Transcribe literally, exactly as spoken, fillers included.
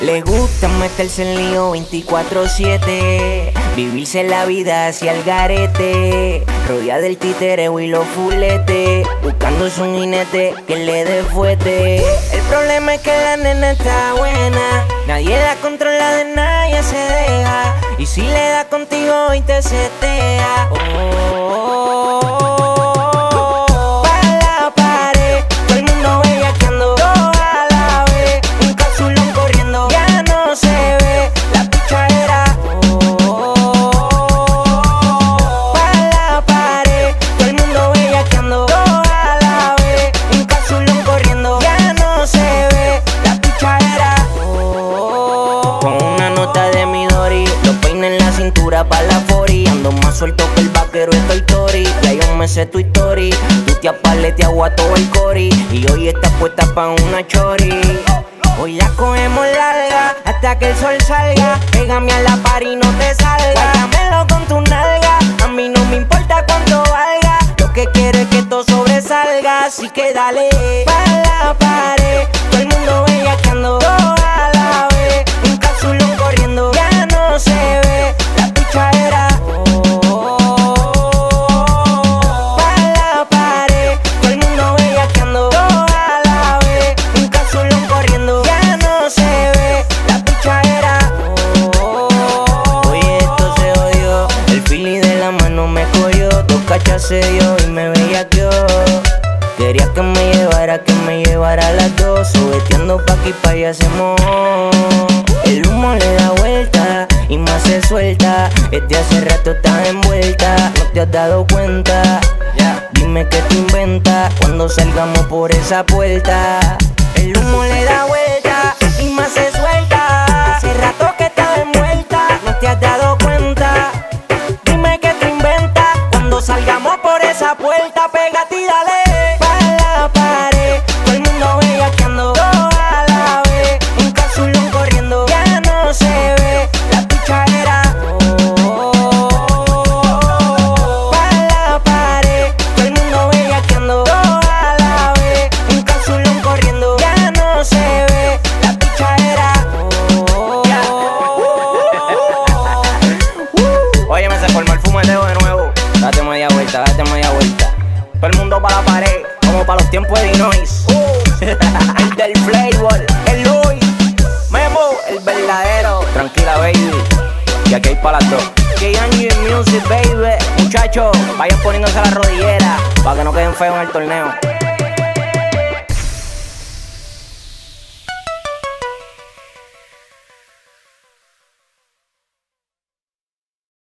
Le gusta meterse en lío veinticuatro siete, vivirse la vida hacia el garete, rodeada del titereo y los fuletes, buscándose un jinete que le dé fuete. El problema es que la nena está buena, nadie la controla, de nadie se deja, y si le da contigo y te setea, oh, oh, oh, oh. Pa' la fori, ando más suelto que el vaquero estoy tori. Ya yo me sé tu story, tú te apaleteas a todo el cori, y hoy estás puesta pa' una chori. Hoy la cogemos larga hasta que el sol salga, pégame a la par y no te salga, guárdamelo con tu nalga, a mí no me importa cuánto valga, lo que quiero es que todo sobresalga, así que dale pa' la pared, todo el mundo bellaqueando a la vez, un cápsulón corriendo, ya no se ve la pichadera. Oh, oh, oh. Pa' la pared, todo el mundo bellaqueando a la vez, un cápsulón corriendo, ya no se ve la pichadera. Oh, oh, oh. Oye, esto se odió, el fili de la mano me cogió, dos cachas se dio y me bellaqueó. Quería que me llevara, que me llevara a las dos, subeteando pa' aquí pa' allá se mojó. El humo le da vuelta y más se suelta, desde hace rato estás envuelta, no te has dado cuenta, yeah. Dime qué te inventas cuando salgamos por esa puerta. El humo le da vuelta y más se suelta, hace rato que estás envuelta, no te has dado cuenta. Dime qué te inventas cuando salgamos por esa puerta, pégate y dale. Date media vuelta, date media vuelta. Todo el mundo para la pared, como para los tiempos de Dinois. Uh, el del flavor, el Luis, Memo, el verdadero. Tranquila, baby, y aquí hay para las dos. K-Angie Music, baby. Muchachos, vayan poniéndose la rodillera para que no queden feos en el torneo.